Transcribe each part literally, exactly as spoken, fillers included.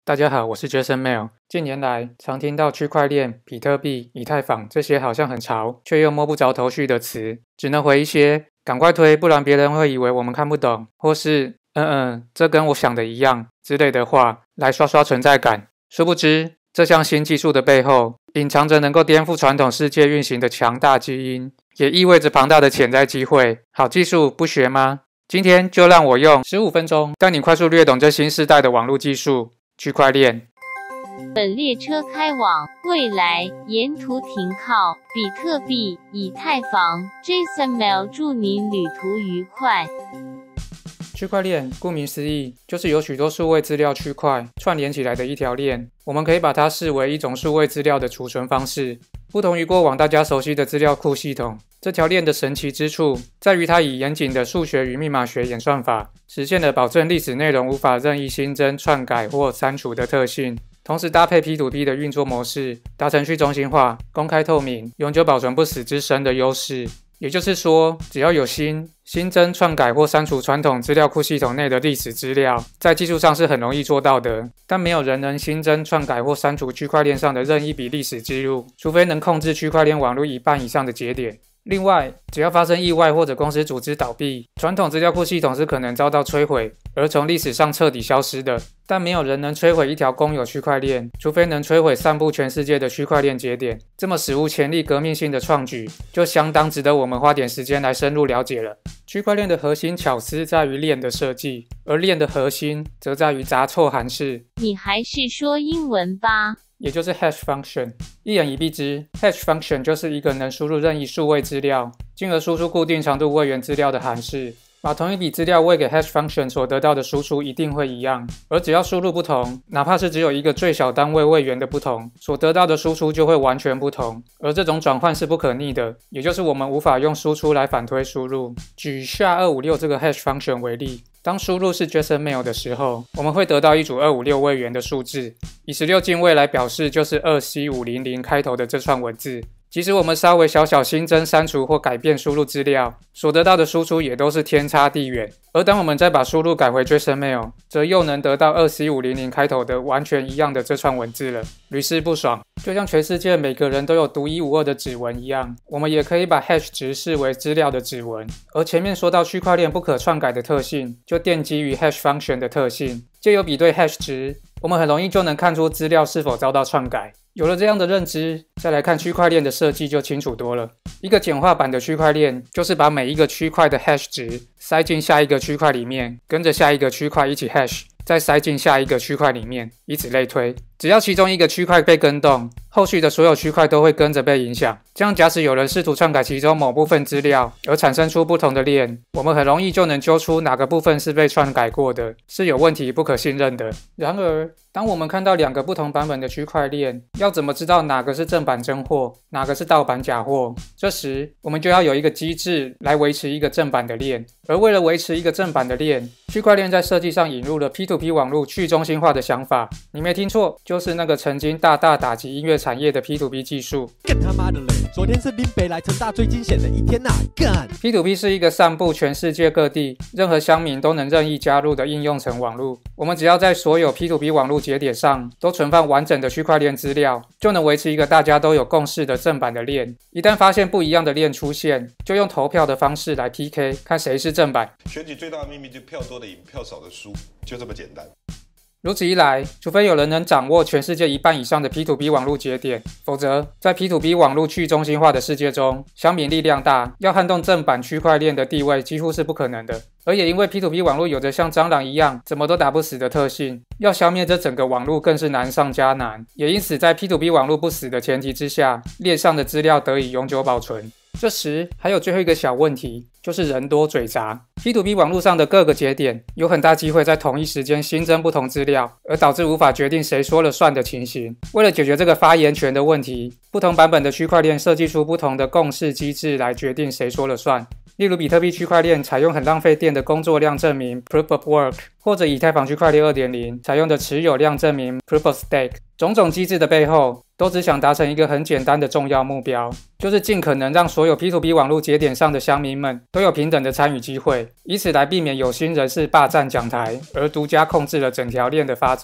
大家好，我是 Jason Mail。近年来，常听到区块链、比特币、以太坊这些好像很潮，却又摸不着头绪的词，只能回一些“赶快推，不然别人会以为我们看不懂”或是“嗯嗯，这跟我想的一样”之类的话，来刷刷存在感。殊不知，这项新技术的背后，隐藏着能够颠覆传统世界运行的强大基因，也意味着庞大的潜在机会。好技术不学吗？今天就让我用十五分钟带你快速略懂这新世代的网络技术——区块链。 本列车开往未来，沿途停靠比特币、以太坊。Jason Mail 祝您旅途愉快。 区块链顾名思义，就是由许多数位资料区块串联起来的一条链。我们可以把它视为一种数位资料的储存方式。不同于过往大家熟悉的资料库系统，这条链的神奇之处在于它以严谨的数学与密码学演算法，实现了保证历史内容无法任意新增、篡改或删除的特性。同时搭配 P to P 的运作模式，达成去中心化、公开透明、永久保存不死之身的优势。也就是说，只要有新、新增、篡改或删除传统资料库系统内的历史资料，在技术上是很容易做到的。但没有人能新增、篡改或删除区块链上的任意一笔历史记录，除非能控制区块链网络一半以上的节点。另外，只要发生意外或者公司组织倒闭，传统资料库系统是可能遭到摧毁，而从历史上彻底消失的。但没有人能摧毁一条公有区块链，除非能摧毁散布全世界的区块链节点。这么史无前例、革命性的创举，就相当值得我们花点时间来深入了解了。区块链的核心巧思在于链的设计，而链的核心则在于杂凑函式。 你还是说英文吧。 也就是 hash function。 一言以蔽之， hash function 就是一个能输入任意数位资料，进而输出固定长度位元资料的函式。把同一笔资料喂给 hash function 所得到的输出一定会一样，而只要输入不同，哪怕是只有一个最小单位位元的不同，所得到的输出就会完全不同。而这种转换是不可逆的，也就是我们无法用输出来反推输入。举下二五六这个 hash function 为例，当输入是 Jason Mail 的时候，我们会得到一组二五六位元的数字，以十六进位来表示就是二 C 五零零开头的这串文字。即使我们稍微小小新增、删除或改变输入资料，所得到的输出也都是天差地远。而当我们再把输入改回 Jason Mail， 则又能得到二 C 五零零开头的完全一样的这串文字了，屡试不爽。就像全世界每个人都有独一无二的指纹一样，我们也可以把 hash 值视为资料的指纹。而前面说到区块链不可篡改的特性，就奠基于 hash function 的特性。借由比对 hash 值，我们很容易就能看出资料是否遭到篡改。有了这样的认知，再来看区块链的设计就清楚多了。一个简化版的区块链，就是把每一个区块的 hash 值塞进下一个区块里面，跟着下一个区块一起 hash， 再塞进下一个区块里面，以此类推。只要其中一个区块被更动，后续的所有区块都会跟着被影响。这样假使有人试图篡改其中某部分资料，而产生出不同的链，我们很容易就能揪出哪个部分是被篡改过的，是有问题、不可信任的。然而，当我们看到两个不同版本的区块链，要怎么知道哪个是正版真货，哪个是盗版假货？这时，我们就要有一个机制来维持一个正版的链。而为了维持一个正版的链，区块链在设计上引入了 P to P 网络去中心化的想法。你没听错，就是那个曾经大大打击音乐产业的 P to P 技术。 干他妈的嘞！昨天是林北来成大最惊险的一天呐、啊！干 P to P 是一个散布全世界各地，任何乡民都能任意加入的应用层网络。我们只要在所有 P to P 网络节点上都存放完整的区块链资料，就能维持一个大家都有共识的正版的链。一旦发现不一样的链出现，就用投票的方式来 P K， 看谁是正版。 选举最大的秘密就是票多的赢，票少的输，就这么简单。 如此一来，除非有人能掌握全世界一半以上的 P to P 网络节点，否则在 P to P 网络去中心化的世界中，乡民力量大，要撼动正版区块链的地位几乎是不可能的。而也因为 P to P 网络有着像蟑螂一样怎么都打不死的特性，要消灭这整个网络更是难上加难。也因此在 P to P 网络不死的前提之下，链上的资料得以永久保存。这时还有最后一个小问题，就是人多嘴杂。P to P 网络上的各个节点有很大机会在同一时间新增不同资料，而导致无法决定谁说了算的情形。为了解决这个发言权的问题，不同版本的区块链设计出不同的共识机制来决定谁说了算。例如比特币区块链采用很浪费电的工作量证明 Proof of Work， 或者以太坊区块链 二点零 采用的持有量证明 Proof of Stake。种种机制的背后，都只想达成一个很简单的重要目标，就是尽可能让所有 P to P 网络节点上的乡民们都有平等的参与机会，以此来避免有心人士霸占讲台，而独家控制了整条链的发展。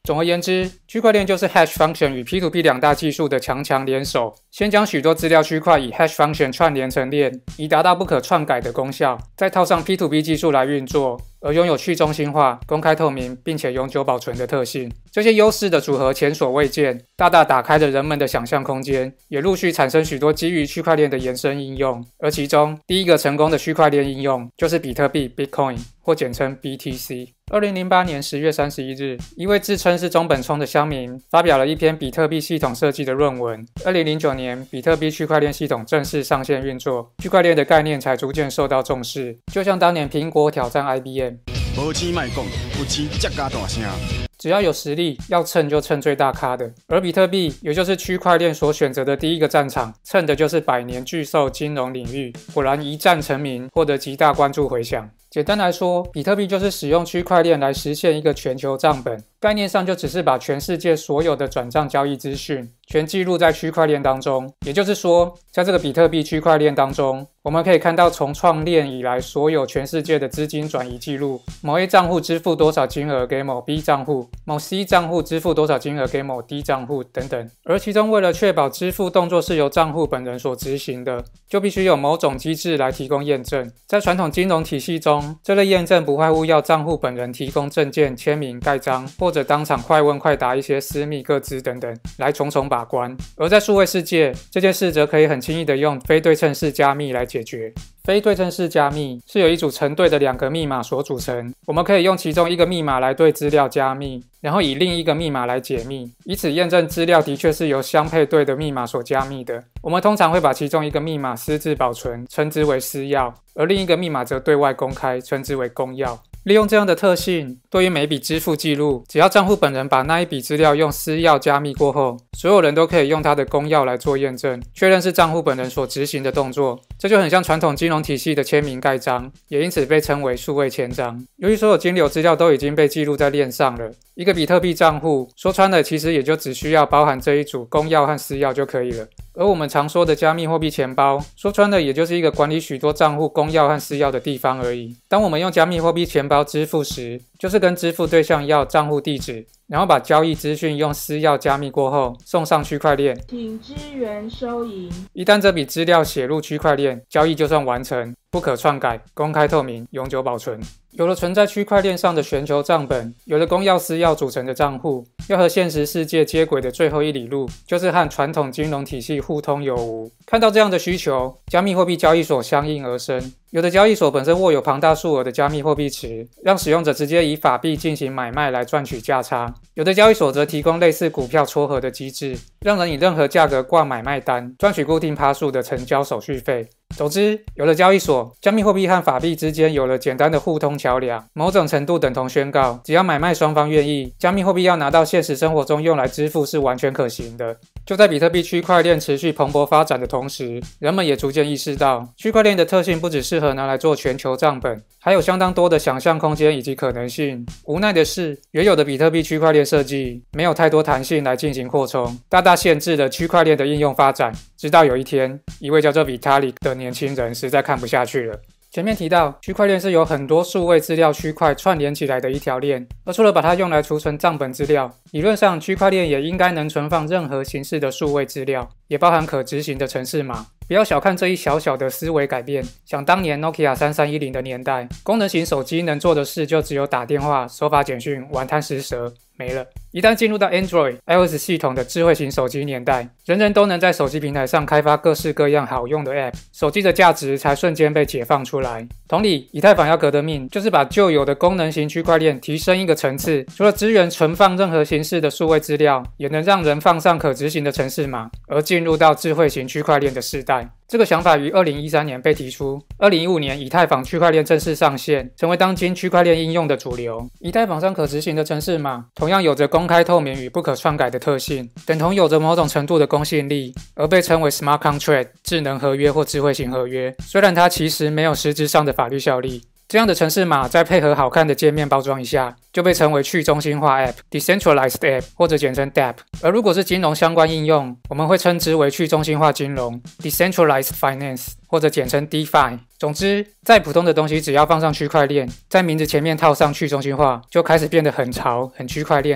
总而言之，区块链就是 Hash Function 与 P to P 两大技术的强强联手，先将许多资料区块以 Hash Function 串联成链，以达到不可篡改的功效，再套上 P to P 技术来运作，而拥有去中心化、公开透明并且永久保存的特性。这些优势的组合前所未见，大大打开了人们的想象空间，也陆续产生许多基于区块链的延伸应用。而其中第一个成功的区块链应用就是比特币 Bitcoin， 或简称 B T C。二零零八年十月三十一日，一位自称是中本聪的乡民发表了一篇比特币系统设计的论文。二零零九年，比特币区块链系统正式上线运作，区块链的概念才逐渐受到重视。就像当年苹果挑战 I B M， 无钱卖讲，有钱才加大声。 只要有实力，要蹭就蹭最大咖的。而比特币，也就是区块链所选择的第一个战场，蹭的就是百年巨兽金融领域。果然一战成名，获得极大关注回响。简单来说，比特币就是使用区块链来实现一个全球账本，概念上就只是把全世界所有的转账交易资讯全记录在区块链当中。也就是说，在这个比特币区块链当中，我们可以看到从创链以来所有全世界的资金转移记录，某 A 账户支付多少金额给某 B 账户，某 C 账户支付多少金额给某 D 账户等等。而其中为了确保支付动作是由账户本人所执行的，就必须有某种机制来提供验证。在传统金融体系中，这类验证不外乎要账户本人提供证件、签名、盖章，或者当场快问快答一些私密个资等等，来重重把关。而在数位世界，这件事则可以很轻易的用非对称式加密来解决。非对称式加密是由一组成对的两个密码所组成，我们可以用其中一个密码来对资料加密，然后以另一个密码来解密，以此验证资料的确是由相配对的密码所加密的。我们通常会把其中一个密码私自保存，称之为私钥，而另一个密码则对外公开，称之为公钥。利用这样的特性，对于每笔支付记录，只要账户本人把那一笔资料用私钥加密过后，所有人都可以用他的公钥来做验证，确认是账户本人所执行的动作。这就很像传统金融体系的签名盖章，也因此被称为数位签章。由于所有金流资料都已经被记录在链上了，一个比特币账户说穿了其实也就只需要包含这一组公钥和私钥就可以了。而我们常说的加密货币钱包，说穿了也就是一个管理许多账户公钥和私钥的地方而已。当我们用加密货币钱包支付时，就是跟支付对象要账户地址，然后把交易资讯用私钥加密过后送上区块链， 请支援收银。 一旦这笔资料写入区块链，交易就算完成，不可篡改，公开透明，永久保存。有了存在区块链上的全球账本，有了公钥私钥组成的账户，要和现实世界接轨的最后一里路，就是和传统金融体系互通有无。看到这样的需求，加密货币交易所相应而生。有的交易所本身握有庞大数额的加密货币池，让使用者直接以法币进行买卖来赚取价差；有的交易所则提供类似股票撮合的机制，让人以任何价格挂买卖单，赚取固定趴数的成交手续费。总之，有了交易所，加密货币和法币之间有了简单的互通桥梁，某种程度等同宣告，只要买卖双方愿意，加密货币要拿到现实生活中用来支付是完全可行的。就在比特币区块链持续蓬勃发展的同时，人们也逐渐意识到，区块链的特性不只适合拿来做全球账本，还有相当多的想象空间以及可能性。无奈的是，原有的比特币区块链设计没有太多弹性来进行扩充，大大限制了区块链的应用发展。直到有一天，一位叫做 Vitalik 的年轻人实在看不下去了。前面提到，区块链是由很多数位资料区块串联起来的一条链，而除了把它用来储存账本资料，理论上区块链也应该能存放任何形式的数位资料，也包含可执行的程式码。不要小看这一小小的思维改变，想当年 Nokia 三三一零的年代，功能型手机能做的事就只有打电话、收发简讯、玩贪食蛇，没了。一旦进入到 Android、iOS 系统的智慧型手机年代，人人都能在手机平台上开发各式各样好用的 App， 手机的价值才瞬间被解放出来。同理，以太坊要革的命，就是把旧有的功能型区块链提升一个层次，除了支援存放任何形式的数位资料，也能让人放上可执行的程式码，而进入到智慧型区块链的时代。这个想法于二零一三年被提出，二零一五年以太坊区块链正式上线，成为当今区块链应用的主流。以太坊上可执行的程式码同样有着公开透明与不可篡改的特性，等同有着某种程度的公信力，而被称为 Smart Contract 智能合约或智慧型合约。虽然它其实没有实质上的法律效力，这样的程式码再配合好看的界面包装一下，就被称为去中心化 App、Decentralized App 或者简称 D App。而如果是金融相关应用，我们会称之为去中心化金融 Decentralized Finance 或者简称 DeFi。总之，再普通的东西只要放上区块链，在名字前面套上去中心化，就开始变得很潮、很区块链了。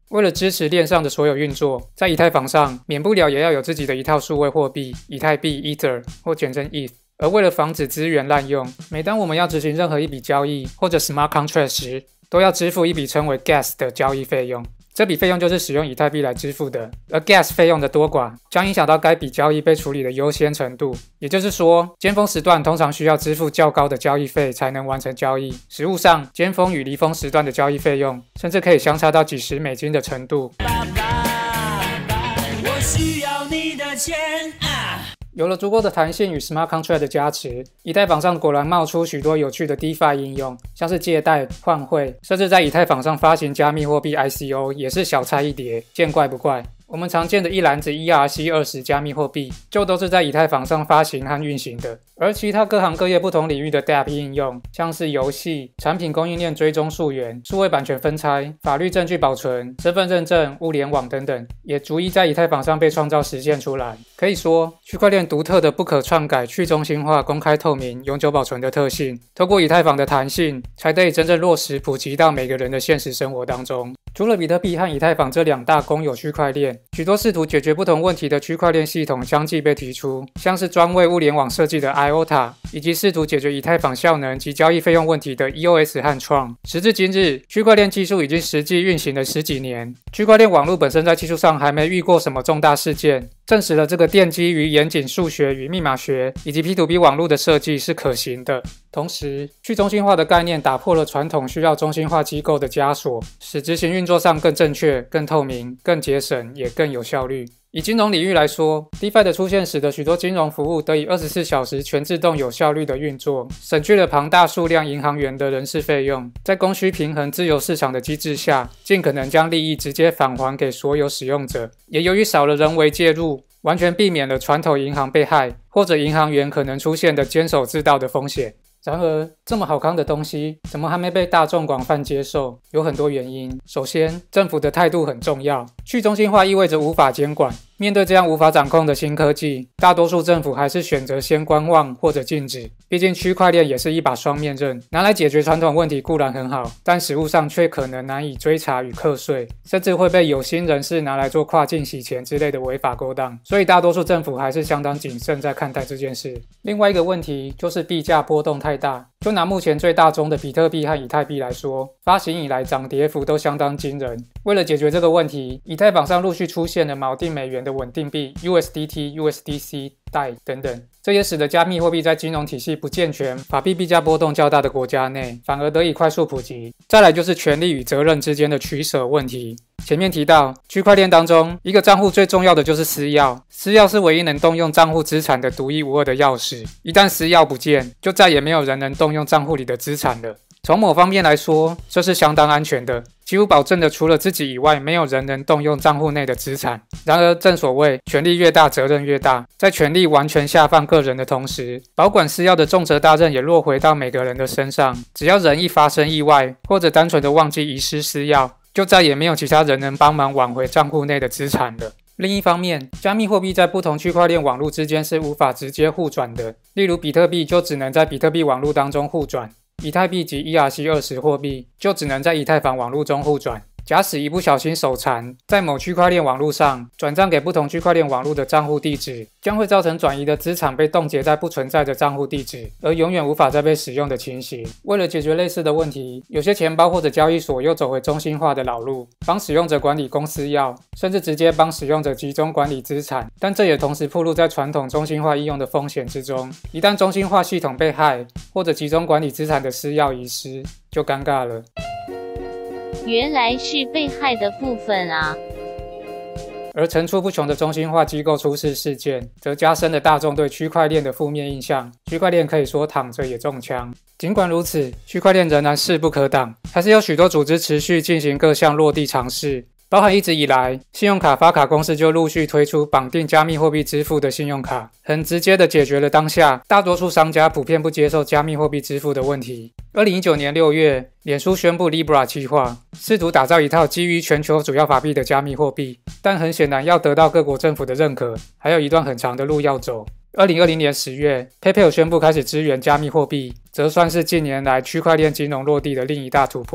为了支持链上的所有运作，在以太坊上免不了也要有自己的一套数位货币，以太币 Ether 或简称 E T H。而为了防止资源滥用，每当我们要执行任何一笔交易或者 Smart Contract 时，都要支付一笔称为 Gas 的交易费用。这笔费用就是使用以太币来支付的，而 Gas 费用的多寡将影响到该笔交易被处理的优先程度。也就是说，尖峰时段通常需要支付较高的交易费才能完成交易。实务上，尖峰与离峰时段的交易费用甚至可以相差到几十美金的程度。爸爸，我需要你的钱啊！有了足够的弹性与 Smart Contract 的加持，以太坊上果然冒出许多有趣的 DeFi 应用，像是借贷、换汇，甚至在以太坊上发行加密货币 I C O 也是小菜一碟，见怪不怪。我们常见的一篮子 E R C 二十 加密货币，就都是在以太坊上发行和运行的。而其他各行各业不同领域的 Dap 应用，像是游戏、产品供应链追踪溯源、数位版权分拆、法律证据保存、身份认证、物联网等等，也逐一在以太坊上被创造实现出来。可以说，区块链独特的不可篡改、去中心化、公开透明、永久保存的特性，透过以太坊的弹性，才得以真正落实普及到每个人的现实生活当中。除了比特币和以太坊这两大公有区块链，许多试图解决不同问题的区块链系统相继被提出，像是专为物联网设计的 I O T A， 以及试图解决以太坊效能及交易费用问题的 E O S 和 Tron。时至今日，区块链技术已经实际运行了十几年，区块链网络本身在技术上还没遇过什么重大事件，证实了这个奠基于严谨数学与密码学以及 P to P 网络的设计是可行的。同时，去中心化的概念打破了传统需要中心化机构的枷锁，使执行运作上更正确、更透明、更节省，也更有效率。以金融领域来说 ，DeFi 的出现使得许多金融服务得以二十四小时全自动有效率的运作，省去了庞大数量银行员的人事费用。在供需平衡、自由市场的机制下，尽可能将利益直接返还给所有使用者。也由于少了人为介入，完全避免了传统银行被害或者银行员可能出现的监守自盗的风险。然而，这么好康的东西，怎么还没被大众广泛接受？有很多原因。首先，政府的态度很重要。去中心化意味着无法监管。面对这样无法掌控的新科技，大多数政府还是选择先观望或者禁止。毕竟区块链也是一把双面刃，拿来解决传统问题固然很好，但实务上却可能难以追查与课税，甚至会被有心人士拿来做跨境洗钱之类的违法勾当。所以大多数政府还是相当谨慎在看待这件事。另外一个问题就是币价波动太大。就拿目前最大宗的比特币和以太币来说，发行以来涨跌幅都相当惊人。为了解决这个问题，以太坊上陆续出现了锚定美元的稳定币 U S D T、U S D C、D A I 等等，这也使得加密货币在金融体系不健全、法币币价波动较大的国家内，反而得以快速普及。再来就是权利与责任之间的取舍问题。前面提到，区块链当中，一个账户最重要的就是私钥，私钥是唯一能动用账户资产的独一无二的钥匙。一旦私钥不见，就再也没有人能动用账户里的资产了。从某方面来说，这是相当安全的，几乎保证的除了自己以外，没有人能动用账户内的资产。然而，正所谓权力越大，责任越大，在权力完全下放个人的同时，保管私钥的重责大任也落回到每个人的身上。只要人一发生意外，或者单纯的忘记遗失私钥，就再也没有其他人能帮忙挽回账户内的资产了。另一方面，加密货币在不同区块链网络之间是无法直接互转的，例如比特币就只能在比特币网络当中互转，以太币及 E R C 二十 货币就只能在以太坊网络中互转。假使一不小心手残，在某区块链网络上转账给不同区块链网络的账户地址，将会造成转移的资产被冻结在不存在的账户地址，而永远无法再被使用的情形。为了解决类似的问题，有些钱包或者交易所又走回中心化的老路，帮使用者管理公司钥，甚至直接帮使用者集中管理资产。但这也同时暴露在传统中心化应用的风险之中。一旦中心化系统被害，或者集中管理资产的私钥遗失，就尴尬了。 原来是被害的部分啊。 而层出不穷的中心化机构出事事件，则加深了大众对区块链的负面印象。区块链可以说躺着也中枪。尽管如此，区块链仍然势不可挡，还是有许多组织持续进行各项落地尝试。包含一直以来，信用卡发卡公司就陆续推出绑定加密货币支付的信用卡，很直接的解决了当下大多数商家普遍不接受加密货币支付的问题。二零一九年六月，脸书宣布 Libra 计划，试图打造一套基于全球主要法币的加密货币，但很显然要得到各国政府的认可，还有一段很长的路要走。二零二零年十月 ，PayPal 宣布开始支援加密货币，则算是近年来区块链金融落地的另一大突破。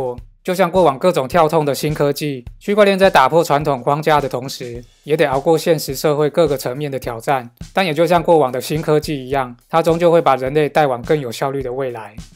就像过往各种跳痛的新科技，区块链在打破传统框架的同时，也得熬过现实社会各个层面的挑战。但也就像过往的新科技一样，它终究会把人类带往更有效率的未来。